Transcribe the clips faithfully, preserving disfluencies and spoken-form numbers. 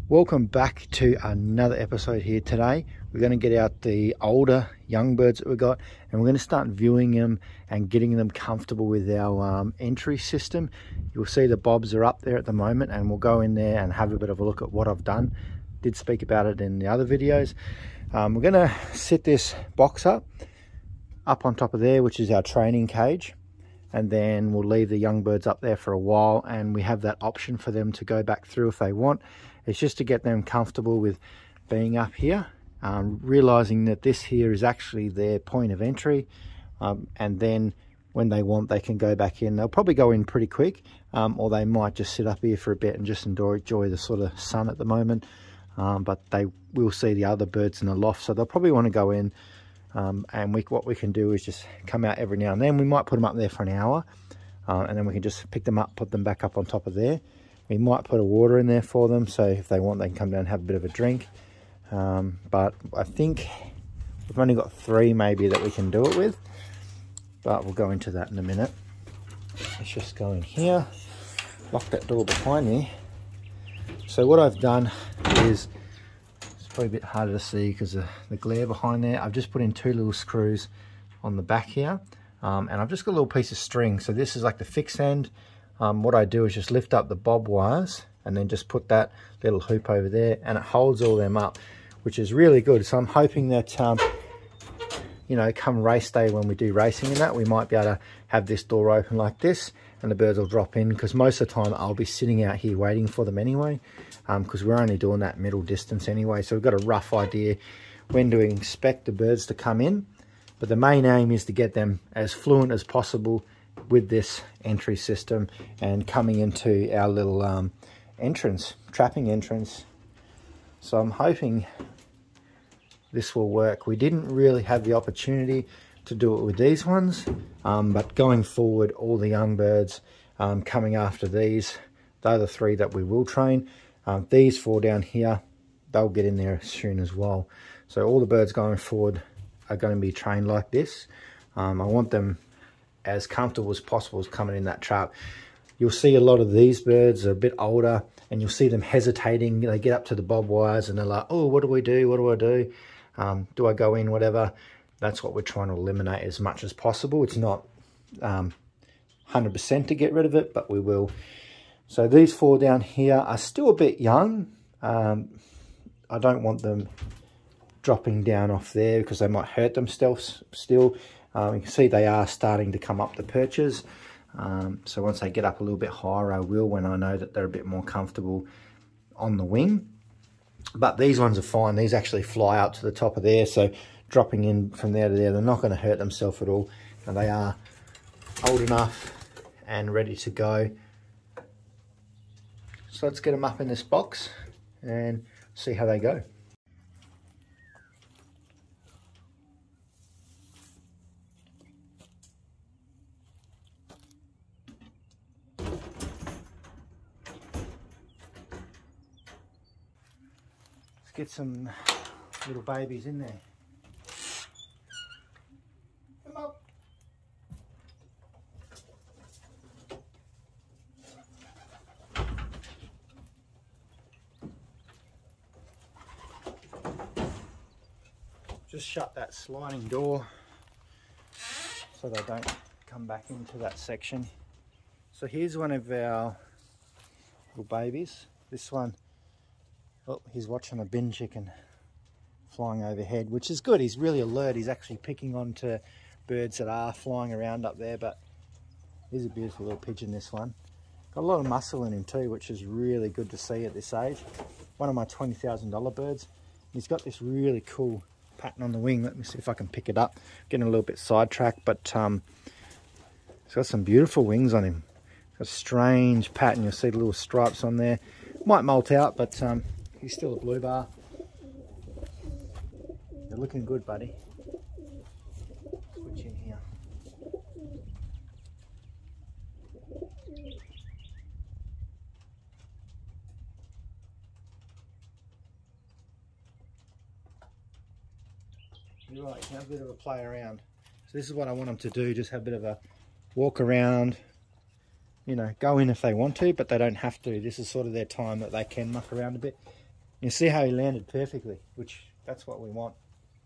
Welcome back to another episode here today. We're going to get out the older young birds that we got, and we're going to start viewing them and getting them comfortable with our um, entry system. You'll see the bobs are up there at the moment, and we'll go in there and have a bit of a look at what I've done. Did speak about it in the other videos. Um, we're going to set this box up up on top of there, which is our training cage, and then we'll leave the young birds up there for a while, and we have that option for them to go back through if they want. It's just to get them comfortable with being up here, um, realizing that this here is actually their point of entry, um, and then when they want, they can go back in. They'll probably go in pretty quick, um, or they might just sit up here for a bit and just enjoy, enjoy the sort of sun at the moment. Um, but they will see the other birds in the loft, so they'll probably want to go in. Um, and we, what we can do is just come out every now and then. We might put them up there for an hour, uh, and then we can just pick them up, put them back up on top of there. We might put a water in there for them, so if they want, they can come down and have a bit of a drink. Um, but I think we've only got three maybe that we can do it with, but we'll go into that in a minute. Let's just go in here, lock that door behind me. So what I've done is, it's probably a bit harder to see because of the glare behind there. I've just put in two little screws on the back here, um, and I've just got a little piece of string. So this is like the fixed end. Um, what I do is just lift up the bob wires and then just put that little hoop over there, and it holds all them up, which is really good. So I'm hoping that, um, you know, come race day when we do racing and that, we might be able to have this door open like this and the birds will drop in, because most of the time I'll be sitting out here waiting for them anyway, because um, we're only doing that middle distance anyway. So we've got a rough idea when to expect the birds to come in. But the main aim is to get them as fluent as possible with this entry system and coming into our little um, entrance, trapping entrance. So I'm hoping this will work. We didn't really have the opportunity to do it with these ones, um, but going forward, all the young birds um, coming after these, they're the three that we will train. Um, these four down here, they'll get in there soon as well. So all the birds going forward are going to be trained like this. Um, I want them as comfortable as possible as coming in that trap. You'll see a lot of these birds are a bit older, and you'll see them hesitating. They get up to the bob wires and they're like, oh, what do we do? What do I do? Um, do I go in? Whatever. That's what we're trying to eliminate as much as possible. It's not um, one hundred percent to get rid of it, but we will. So these four down here are still a bit young. Um, I don't want them dropping down off there because they might hurt themselves still. Um, you can see they are starting to come up the perches. Um, so once they get up a little bit higher, I will, when I know that they're a bit more comfortable on the wing. But these ones are fine. These actually fly up to the top of there. So dropping in from there to there, they're not going to hurt themselves at all. And they are old enough and ready to go. So let's get them up in this box and see how they go. Get some little babies in there. Come on. Just shut that sliding door so they don't come back into that section. So here's one of our little babies. This one, oh, he's watching a bin chicken flying overhead, which is good. He's really alert. He's actually picking onto birds that are flying around up there. But he's a beautiful little pigeon, this one. Got a lot of muscle in him too, which is really good to see at this age. One of my twenty thousand dollar birds. He's got this really cool pattern on the wing. Let me see if I can pick it up. Getting a little bit sidetracked, but um, he's got some beautiful wings on him. Got a strange pattern. You'll see the little stripes on there. Might molt out, but um, he's still a blue bar. You're looking good, buddy. Switch in here. You're right, you can have a bit of a play around. So this is what I want them to do, just have a bit of a walk around, you know, go in if they want to, but they don't have to. This is sort of their time that they can muck around a bit. You see how he landed perfectly, which that's what we want.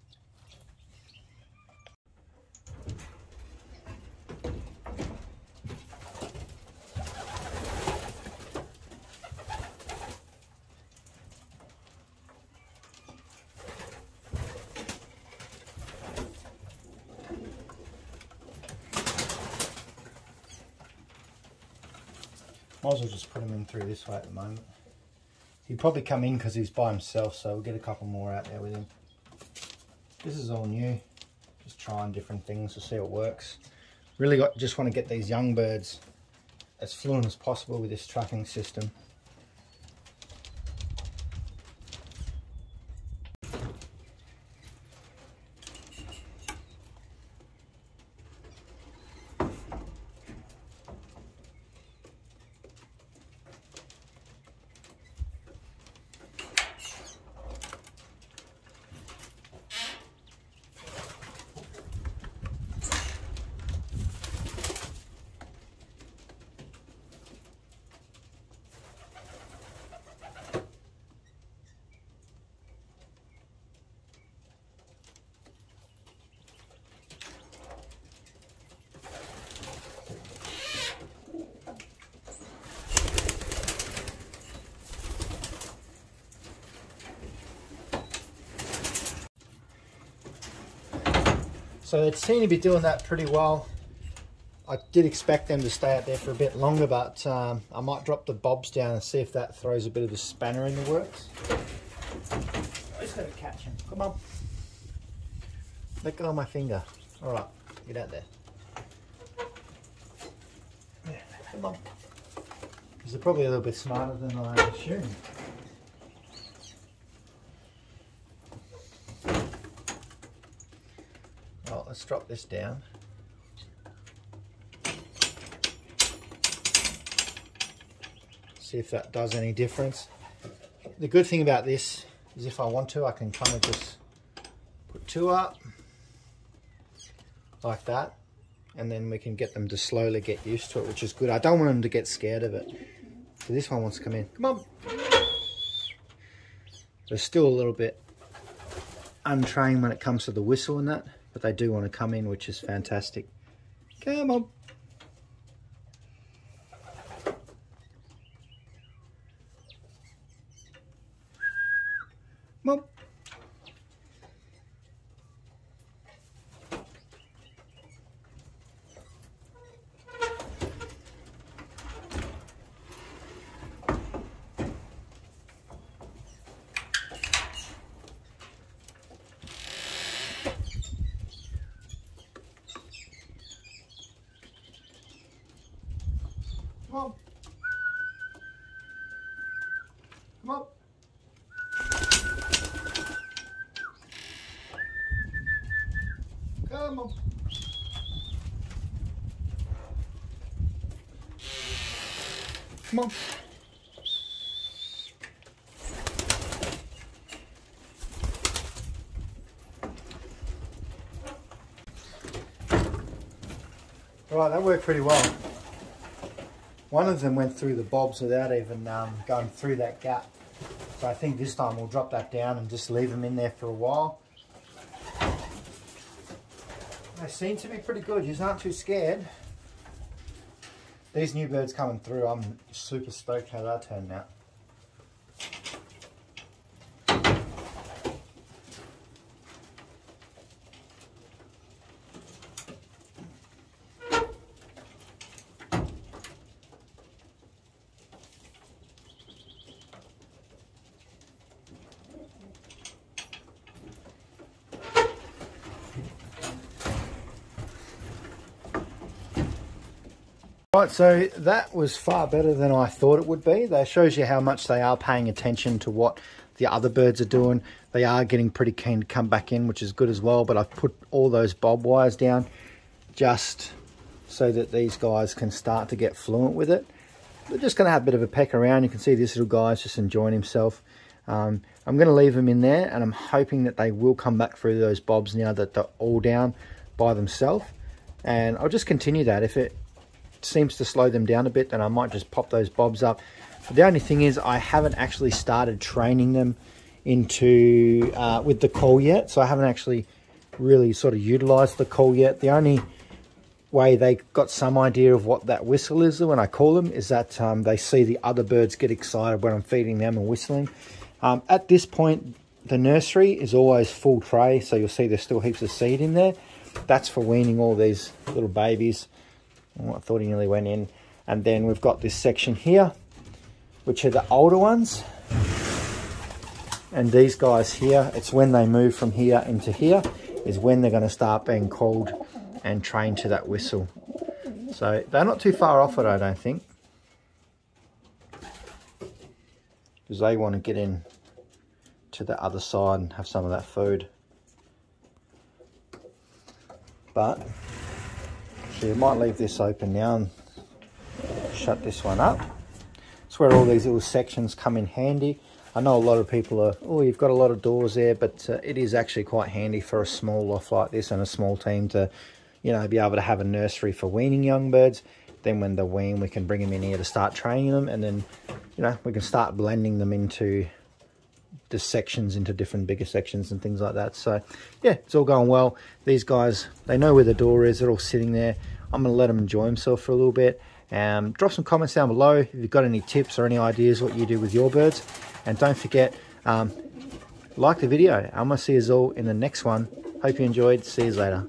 Might as well just put him in through this way at the moment. He'd probably come in because he's by himself, so we'll get a couple more out there with him. This is all new, just trying different things to see what works. Really got, just want to get these young birds as fluent as possible with this tracking system. So they seem to be doing that pretty well. I did expect them to stay out there for a bit longer, but um, I might drop the bobs down and see if that throws a bit of a spanner in the works. I just got to catch him. Come on. Let go of my finger. All right, get out there. Yeah, come on. Because they're probably a little bit smarter than I assumed. Right, let's drop this down. See if that does any difference. The good thing about this is if I want to, I can kind of just put two up like that, and then we can get them to slowly get used to it, which is good. I don't want them to get scared of it. So this one wants to come in. Come on. They're still a little bit untrained when it comes to the whistle and that, but they do want to come in, which is fantastic. Come on. Come on. Come on. Come on. Come on. Come on. All right, that worked pretty well. One of them went through the bobs without even um, going through that gap. So I think this time we'll drop that down and just leave them in there for a while. They seem to be pretty good. You aren't too scared. These new birds coming through, I'm super stoked how they turned out. Right, so that was far better than I thought it would be. That shows you how much they are paying attention to what the other birds are doing. They are getting pretty keen to come back in, which is good as well, but I've put all those bob wires down just so that these guys can start to get fluent with it. They're just going to have a bit of a peck around. You can see this little guy's just enjoying himself. Um, I'm going to leave them in there, and I'm hoping that they will come back through those bobs now that they're all down by themselves. And I'll just continue that. If it seems to slow them down a bit, then I might just pop those bobs up. The only thing is I haven't actually started training them into uh, with the call yet, so I haven't actually really sort of utilized the call yet. The only way they got some idea of what that whistle is when I call them is that um, they see the other birds get excited when I'm feeding them and whistling. Um, at this point, the nursery is always full tray, so you'll see there's still heaps of seed in there. That's for weaning all these little babies. Oh, I thought he nearly went in. And then we've got this section here, which are the older ones. And these guys here, it's when they move from here into here is when they're going to start being called and trained to that whistle. So they're not too far off it, I don't think, because they want to get in to the other side and have some of that food. But so you might leave this open now and shut this one up. It's where all these little sections come in handy. I know a lot of people are, oh, you've got a lot of doors there, but uh, it is actually quite handy for a small loft like this and a small team to, you know, be able to have a nursery for weaning young birds. Then when they're weaned, we can bring them in here to start training them, and then, you know, we can start blending them into the sections, into different bigger sections and things like that. So yeah, it's all going well. These guys, they know where the door is. They're all sitting there. I'm going to let them enjoy themselves for a little bit. Um, drop some comments down below if you've got any tips or any ideas what you do with your birds. And don't forget, um, like the video. I'm going to see you all in the next one. Hope you enjoyed. See you later.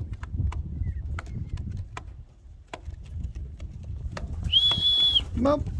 Mom.